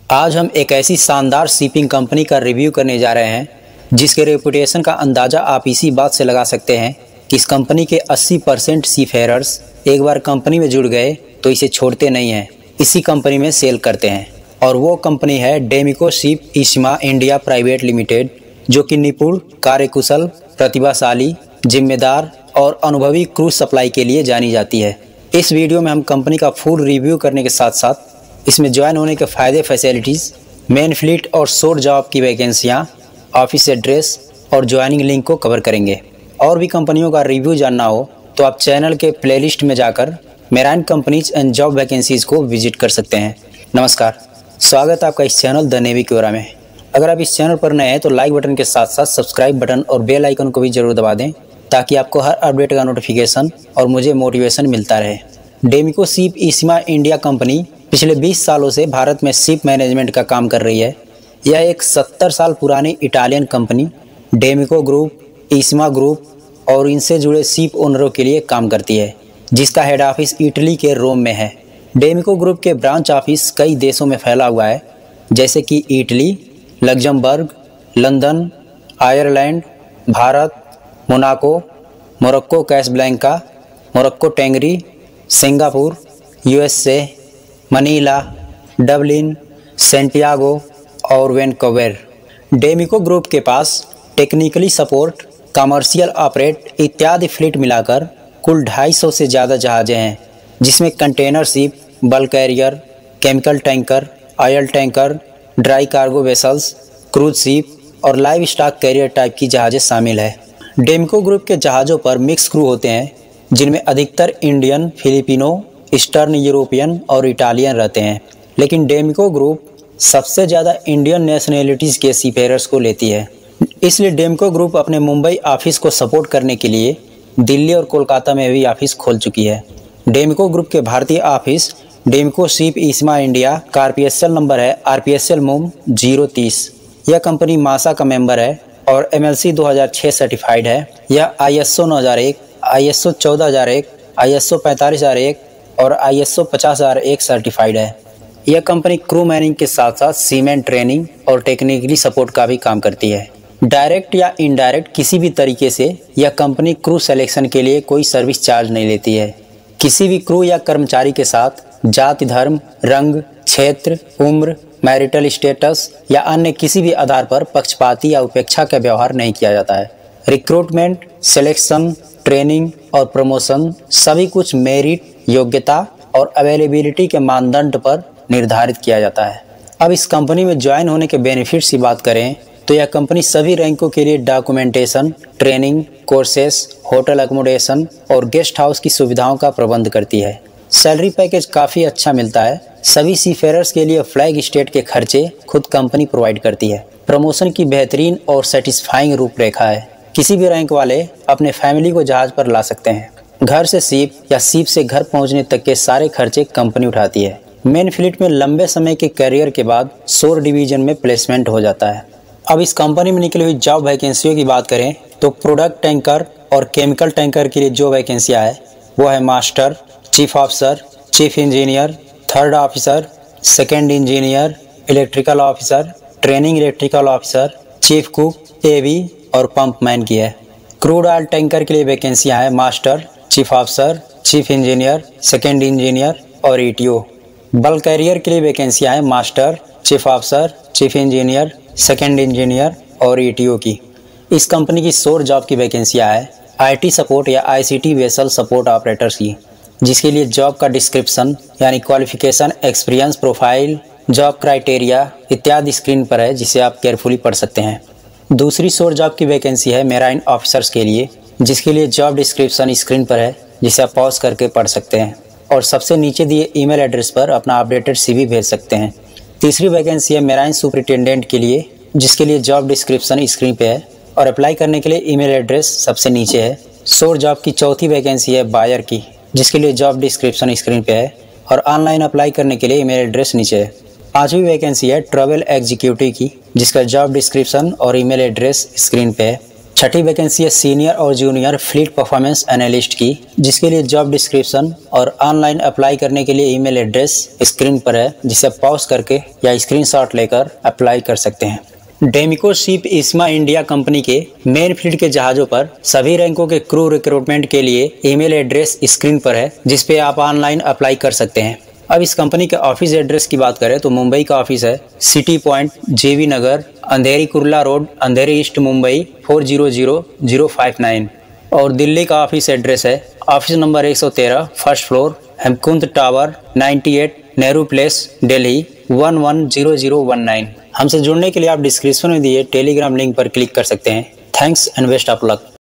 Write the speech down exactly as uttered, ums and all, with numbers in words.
आज हम एक ऐसी शानदार शिपिंग कंपनी का रिव्यू करने जा रहे हैं जिसके रेपुटेशन का अंदाज़ा आप इसी बात से लगा सकते हैं कि इस कंपनी के अस्सी परसेंट सीफेयरर्स एक बार कंपनी में जुड़ गए तो इसे छोड़ते नहीं हैं, इसी कंपनी में सेल करते हैं। और वो कंपनी है d'Amico ship Ishima India private limited, जो कि निपुण, कार्यकुशल, प्रतिभाशाली, जिम्मेदार और अनुभवी क्रूज सप्लाई के लिए जानी जाती है। इस वीडियो में हम कंपनी का फुल रिव्यू करने के साथ साथ इसमें ज्वाइन होने के फ़ायदे, फैसिलिटीज़, मेन फ्लीट और शोर जॉब की वैकेंसियाँ, ऑफिस एड्रेस और ज्वाइनिंग लिंक को कवर करेंगे। और भी कंपनियों का रिव्यू जानना हो तो आप चैनल के प्लेलिस्ट में जाकर marine companies and job vacancies को विजिट कर सकते हैं। नमस्कार, स्वागत है आपका इस चैनल द नेवी क्योरा में। अगर आप इस चैनल पर नए हैं तो लाइक बटन के साथ साथ सब्सक्राइब बटन और बेल आइकन को भी जरूर दबा दें ताकि आपको हर अपडेट का नोटिफिकेशन और मुझे मोटिवेशन मिलता रहे। D'Amico ship Ishima India company पिछले बीस सालों से भारत में शिप मैनेजमेंट का काम कर रही है। यह एक सत्तर साल पुरानी Italian company d'Amico group, Ishima group और इनसे जुड़े शिप ओनरों के लिए काम करती है, जिसका हेड ऑफिस इटली के रोम में है। डेमिको ग्रुप के ब्रांच ऑफिस कई देशों में फैला हुआ है, जैसे कि Italy, Luxembourg, London, Ireland, Bharat, Monaco, Morocco Casablanca, Morocco Tangier, Singapore, USA, Manila, Dublin, Santiago और वैनकूवर। डेमिको ग्रुप के पास टेक्निकली सपोर्ट, कमर्शियल ऑपरेट इत्यादि फ्लीट मिलाकर कुल ढाई सौ से ज़्यादा जहाज़ें हैं, जिसमें container ship, bulk carrier, chemical tanker, oil tanker, dry cargo vessels, cruise ship और लाइव स्टॉक कैरियर टाइप की जहाज़ें शामिल है। डेमिको ग्रुप के जहाज़ों पर मिक्स क्रू होते हैं, जिनमें अधिकतर इंडियन, फिलिपिनो, ईस्टर्न यूरोपियन और इटालियन रहते हैं। लेकिन डेमिको ग्रुप सबसे ज़्यादा इंडियन नेशनैलिटीज़ के सीफेयरर्स को लेती है, इसलिए डेमिको ग्रुप अपने मुंबई ऑफिस को सपोर्ट करने के लिए दिल्ली और कोलकाता में भी ऑफिस खोल चुकी है। डेमिको ग्रुप के भारतीय office d'Amico ship Ishima India का R P S L number है R P S L MUM zero तीस। यह कंपनी मासा का मेंबर है और एम एल सी दो हज़ार छह सर्टिफाइड है। यह आई एस ओ नौ हज़ार एक, आई एस ओ चौदह हज़ार एक, आई एस ओ पैंतालीस हज़ार एक और आई एस ओ पचास हज़ार एक सर्टिफाइड है। यह कंपनी क्रू मैनिंग के साथ साथ सीमेंट ट्रेनिंग और टेक्निकली सपोर्ट का भी काम करती है। डायरेक्ट या इनडायरेक्ट किसी भी तरीके से यह कंपनी क्रू सिलेक्शन के लिए कोई सर्विस चार्ज नहीं लेती है। किसी भी क्रू या कर्मचारी के साथ जाति, धर्म, रंग, क्षेत्र, उम्र, मैरिटल स्टेटस या अन्य किसी भी आधार पर पक्षपाती या उपेक्षा का व्यवहार नहीं किया जाता है। रिक्रूटमेंट, सिलेक्शन, ट्रेनिंग और प्रमोशन सभी कुछ मेरिट, योग्यता और अवेलेबिलिटी के मानदंड पर निर्धारित किया जाता है। अब इस कंपनी में ज्वाइन होने के बेनिफिट्स की बात करें तो यह कंपनी सभी रैंकों के लिए documentation, training, courses, hotel accommodation और गेस्ट हाउस की सुविधाओं का प्रबंध करती है। सैलरी पैकेज काफ़ी अच्छा मिलता है। सभी सीफेयरर्स के लिए फ्लैग स्टेट के खर्चे खुद कंपनी प्रोवाइड करती है। प्रमोशन की बेहतरीन और सेटिस्फाइंग रूपरेखा है। किसी भी रैंक वाले अपने फैमिली को जहाज़ पर ला सकते हैं। घर से शिप या शिप से घर पहुंचने तक के सारे खर्चे कंपनी उठाती है। मेन फ्लीट में लंबे समय के करियर के बाद शोर डिवीजन में प्लेसमेंट हो जाता है। अब इस कंपनी में निकली हुई जॉब वैकेंसियों की बात करें तो प्रोडक्ट टैंकर और केमिकल टैंकर के लिए जो वैकेंसियाँ है वो है master, chief officer, chief engineer, third officer, second engineer, electrical officer, training electrical officer, chief cook, AB और पंप मैन की है। क्रूड ऑयल टैंकर के लिए वैकेंसियाँ हैं master, chief officer, chief engineer, second engineer और E T O. Bulk carrier के लिए वैकेंसियाँ हैं master, chief officer, chief engineer, second engineer और ई टी ओ की। इस कंपनी की शोर जॉब की वैकेंसियाँ है आई टी सपोर्ट या I C T vessel support operators की, जिसके लिए जॉब का डिस्क्रिप्शन यानी qualification, experience profile, job criteria इत्यादि स्क्रीन पर है, जिसे आप केयरफुली पढ़ सकते हैं। दूसरी शोर जॉब की वैकेंसी है मेराइन ऑफिसर्स के लिए, जिसके लिए जॉब डिस्क्रिप्शन स्क्रीन पर है, जिसे आप पॉज करके पढ़ सकते हैं और सबसे नीचे दिए ईमेल एड्रेस पर अपना अपडेटेड सी वी भेज सकते हैं। तीसरी वैकेंसी है मेराइन सुपरिटेंडेंट के लिए, जिसके लिए जॉब डिस्क्रिप्शन स्क्रीन पे है और अप्लाई करने के लिए ईमेल एड्रेस सबसे नीचे है। शोर जॉब की चौथी वैकेंसी है बायर की, जिसके लिए जॉब डिस्क्रिप्शन स्क्रीन पे है और ऑनलाइन अप्लाई करने के लिए ईमेल एड्रेस नीचे है। पाँचवीं वैकेंसी है ट्रैवल एग्जीक्यूटिव की, जिसका जॉब डिस्क्रिप्शन और ईमेल एड्रेस स्क्रीन पे है। छठी वैकेंसी है सीनियर और जूनियर फ्लीट परफॉर्मेंस एनालिस्ट की, जिसके लिए जॉब डिस्क्रिप्शन और ऑनलाइन अप्लाई करने के लिए ईमेल एड्रेस स्क्रीन पर है, जिसे पॉज करके या स्क्रीनशॉट लेकर अप्लाई कर सकते हैं। D'Amico ship Ishima India company के मेन फ्लीट के जहाजों पर सभी रैंकों के क्रू रिक्रूटमेंट के लिए ईमेल एड्रेस स्क्रीन पर है, जिस पे आप ऑनलाइन अप्लाई कर सकते हैं। अब इस कंपनी के ऑफिस एड्रेस की बात करें तो मुंबई का ऑफिस है city point, JB Nagar, Andheri Kurla road, Andheri east Mumbai four zero zero zero five nine. और दिल्ली का ऑफिस एड्रेस है ऑफिस नंबर एक सौ तेरह, फर्स्ट फ्लोर, हेमकुंत टावर, अट्ठानवे, Nehru place, Delhi one one zero zero one nine. हमसे जुड़ने के लिए आप डिस्क्रिप्शन में दिए टेलीग्राम लिंक पर क्लिक कर सकते हैं। Thanks and best of luck.